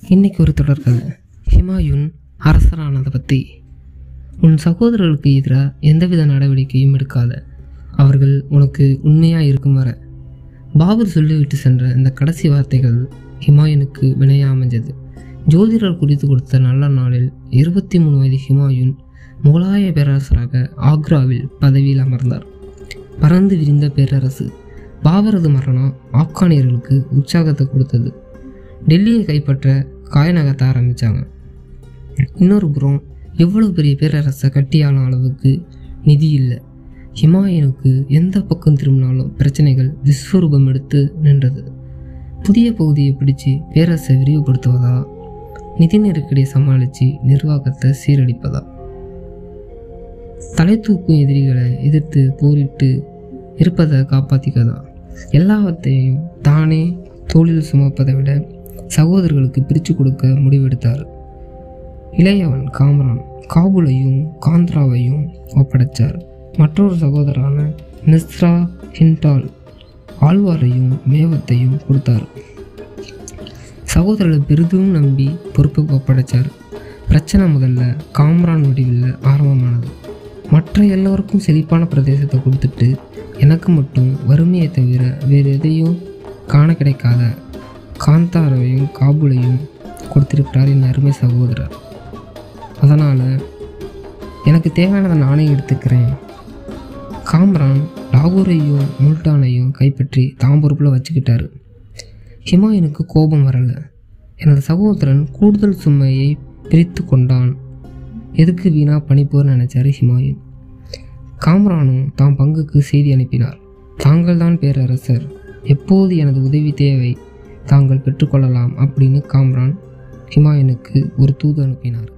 இன்றைக்கி ஒரு தொடர்கதை. ஹுமாயூன் அரசரானதை பற்றி. உன் சகோதரர்களுக்கு எதிராக எந்தவித நடவடிக்கையும் எடுக்காத, அவர்கள் உனக்கு உண்மையாக இருக்கும் வர. பாபர் சொல்லிவிட்டு சென்ற இந்த கடைசி வார்த்தைகள் ஹுமாயூனுக்கு வினையாக அமைஞ்சது. ஜோதிடர் குறித்து கொடுத்த நல்ல நாளில் 23 வயது ஹுமாயூன் முகலாய பேரரசராக ஆக்ராவில் பதவியில் அமர்ந்தார். பறந்து விரிந்த பேரரசு. பாபரது மரணம் ஆப்கானியர்களுக்கு உற்சாகத்தை கொடுத்தது. டெல்லியை கைப்பற்ற காய் நகர்த்த ஆரம்பித்தாங்க. இன்னொரு புறம் எவ்வளோ பெரிய பேரரசை கட்டியாளும் அளவுக்கு நிதி இல்லை. ஹுமாயூனுக்கு எந்த பக்கம் திரும்பினாலும் பிரச்சனைகள் விஸ்வரூபம் எடுத்து நின்றது. புதிய பகுதியை பிடிச்சு பேரரசை விரிவுபடுத்துவதா, நிதி நெருக்கடியை சமாளித்து நிர்வாகத்தை சீரழிப்பதா, தலை தூக்கும் எதிரிகளை எதிர்த்து போரிட்டு இருப்பதை காப்பாற்றிக்கதான். எல்லாவற்றையும் தானே தோளில் சுமப்பதை விட சகோதரர்களுக்கு பிரித்து கொடுக்க முடிவெடுத்தார். இளையவன் காம்ரான் காபூலையும் காந்திராவையும் ஒப்படைச்சார். மற்றொரு சகோதரான நிஸ்ரா ஹிண்டால் ஆழ்வாரையும் மேவத்தையும் கொடுத்தார். சகோதரர்களை பெரிதும் நம்பி பொறுப்பு ஒப்படைச்சார். பிரச்சனை முதல்ல காம்ரான் வடிவில் ஆரம்பமானது. மற்ற எல்லோருக்கும் செழிப்பான பிரதேசத்தை கொடுத்துட்டு எனக்கு மட்டும் வறுமையை தவிர வேறு எதையும் காண கிடைக்காத காந்தாராவையும் காபூலையும் கொடுத்திருக்கிறார் என் அருமை சகோதரர். அதனால் எனக்கு தேவையானதை நானே எடுத்துக்கிறேன். காம்ரான் லாகூரையும் முல்டானையும் கைப்பற்றி தாம் பொறுப்பில் வச்சுக்கிட்டாரு. ஹுமாயூனுக்கு கோபம் வரலை. எனது சகோதரன் கூடுதல் சுமையை பிரித்து கொண்டான், எதுக்கு வீணாக பணிப்போர் நினைச்சாரு ஹுமாயூன். காம்ரானும் தாம் பங்குக்கு செய்தி அனுப்பினார். தாங்கள்தான் பேரரசர், எப்போது எனது உதவி தேவை தாங்கள் பெற்றுக்கொள்ளலாம் அப்படின்னு காம்ரான் ஹுமாயூனுக்கு ஒரு தூது அனுப்பினார்.